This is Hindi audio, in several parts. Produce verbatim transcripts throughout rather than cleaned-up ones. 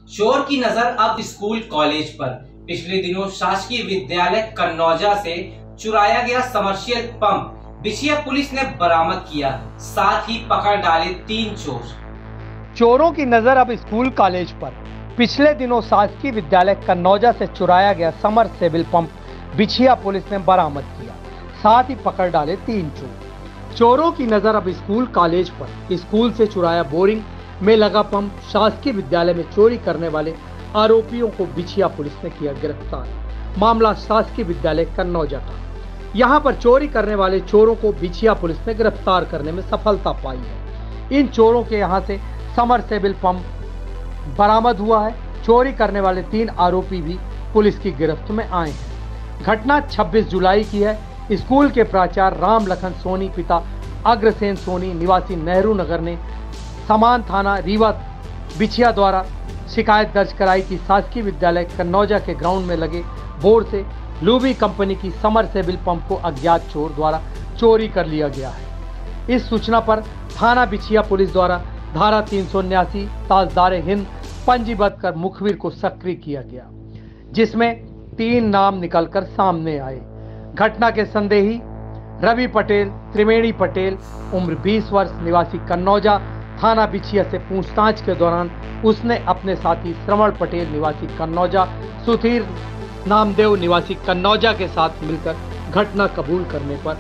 चोर की नजर अब स्कूल कॉलेज पर। पिछले दिनों शासकीय विद्यालय कन्नौजा से चुराया गया समर्शियल पंप बिछिया पुलिस ने बरामद किया, साथ ही पकड़ डाले तीन चोर। चोरों की नजर अब स्कूल कॉलेज पर। पिछले दिनों शासकीय विद्यालय कन्नौजा से चुराया गया समरसेबल पंप बिछिया पुलिस ने बरामद किया, साथ ही पकड़ डाले तीन चोर। चोरों की नजर अब स्कूल कॉलेज पर। स्कूल से चुराया बोरिंग में लगा पंप। शासकीय विद्यालय में चोरी करने वाले आरोपियों को बिछिया पुलिस ने किया गिरफ्तार। मामला शासकीय विद्यालय कन्नौजा का। यहां पर चोरी करने वाले चोरों को बिछिया पुलिस ने गिरफ्तार करने में सफलता पाई है। इन चोरों के यहां से समरसेबल पंप बरामद हुआ है। चोरी करने वाले तीन आरोपी भी पुलिस की गिरफ्त में आए हैं। घटना छब्बीस जुलाई की है। स्कूल के प्राचार्य राम लखन सोनी पिता अग्रसेन सोनी निवासी नेहरू नगर ने समान थाना रीवा बिछिया द्वारा शिकायत दर्ज कराई कि शासकीय विद्यालय कन्नौजा के ग्राउंड में लगे बोर से लूबी कंपनी की समरसेबल पंप को अज्ञात चोर द्वारा चोरी कर लिया गया है। इस सूचना पर थाना बिछिया पुलिस द्वारा धारा तीन सौ उन्यासी ताजदार हिंद पंजीबद्ध कर मुखबिर को सक्रिय किया गया, जिसमें तीन नाम निकलकर सामने आए। घटना के संदेही रवि पटेल त्रिवेणी पटेल उम्र बीस वर्ष निवासी कन्नौजा, थाना बिछिया से पूछताछ के दौरान उसने अपने साथी श्रवण पटेल निवासी कन्नौजा, सुधीर नामदेव निवासी कन्नौजा के साथ मिलकर घटना कबूल करने पर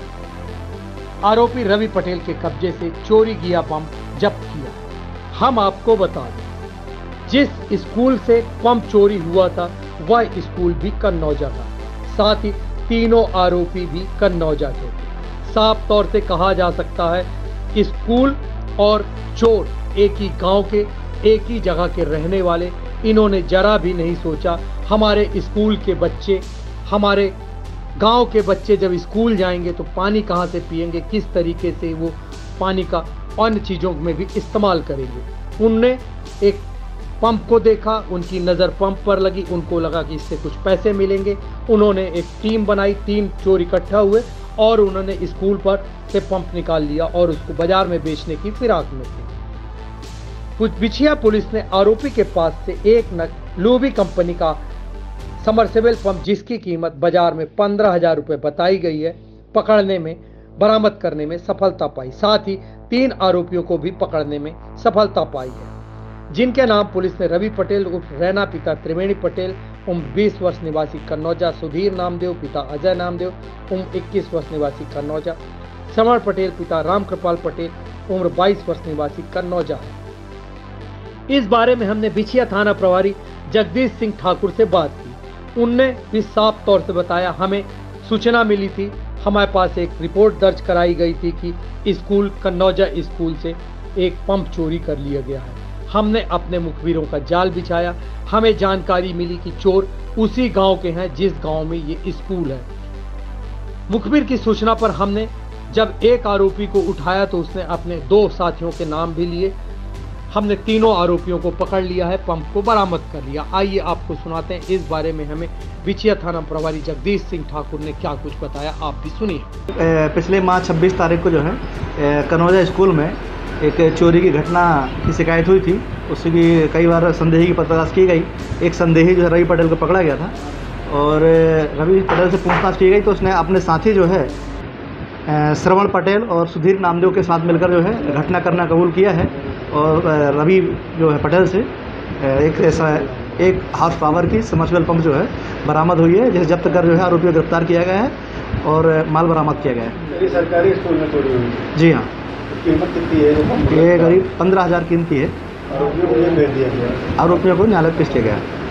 आरोपी रवि पटेल के कब्जे से चोरी किया पंप जब्त किया। हम आपको बता दें, जिस स्कूल से पंप चोरी हुआ था वह स्कूल भी कन्नौजा था, साथ ही तीनों आरोपी भी कन्नौजा के थे। साफ तौर से कहा जा सकता है कि स्कूल और चोर एक ही गांव के, एक ही जगह के रहने वाले। इन्होंने जरा भी नहीं सोचा हमारे स्कूल के बच्चे, हमारे गांव के बच्चे जब स्कूल जाएंगे तो पानी कहां से पिएंगे, किस तरीके से वो पानी का अन्य चीज़ों में भी इस्तेमाल करेंगे। उनने एक पंप को देखा, उनकी नज़र पंप पर लगी, उनको लगा कि इससे कुछ पैसे मिलेंगे। उन्होंने एक टीम बनाई, तीन चोर इकट्ठा हुए और उन्होंने स्कूल पर से पंप निकाल लिया और उसको बाजार में बेचने की फिराक में थे। कुछ बिछिया पुलिस ने आरोपी के पास से एक नग लूबी कंपनी का समरसेबल पंप, जिसकी कीमत बाजार में पंद्रह हजार रुपये बताई गई है, पकड़ने में बरामद करने में सफलता पाई। साथ ही तीन आरोपियों को भी पकड़ने में सफलता पाई है, जिनके नाम पुलिस ने रवि पटेल उर्फ रैना पिता त्रिवेणी पटेल उम्र बीस वर्ष निवासी कन्नौजा, सुधीर नामदेव पिता अजय नामदेव उम्र इक्कीस वर्ष निवासी कन्नौजा, श्रवण पटेल पिता रामकृपाल पटेल उम्र बाईस वर्ष निवासी कन्नौजा है। इस बारे में हमने बिछिया थाना प्रभारी जगदीश सिंह ठाकुर से बात की। उनने भी साफ तौर से बताया, हमें सूचना मिली थी, हमारे पास एक रिपोर्ट दर्ज कराई गई थी कि स्कूल कन्नौजा स्कूल से एक पंप चोरी कर लिया गया है। हमने अपने मुखबिरों का जाल बिछाया। हमें जानकारी मिली कि चोर उसी गांव के हैं जिस गांव में ये स्कूल है। मुखबिर की सूचना पर हमने जब एक आरोपी को उठाया तो उसने अपने दो साथियों के नाम भी लिए। हमने तीनों आरोपियों को पकड़ लिया है, पंप को बरामद कर लिया। आइए आपको सुनाते हैं इस बारे में हमें बिछिया थाना प्रभारी जगदीश सिंह ठाकुर ने क्या कुछ बताया, आप भी सुनिए। पिछले माह छब्बीस तारीख को जो है कन्नौजा स्कूल में एक चोरी की घटना की शिकायत हुई थी। उसकी कई बार संदेही की पताश की गई। एक संदेही जो है रवि पटेल को पकड़ा गया था और रवि पटेल से पूछताछ की गई तो उसने अपने साथी जो है श्रवण पटेल और सुधीर नामदेव के साथ मिलकर जो है घटना करना कबूल किया है और रवि जो है पटेल से एक एक हाउस पावर की समरसेबल पंप जो है बरामद हुई है, जिसे जब्त कर जो है आरोपी को गिरफ्तार किया गया है और माल बरामद किया गया है। सरकारी स्कूल में चोरी हुई? जी हाँ। कीमत कितनी है? ये करीब पंद्रह हजार कीमती है। आरोपियों को जेल भेज दिया गया? आरोपियों को न्यायालय पेश किया गया।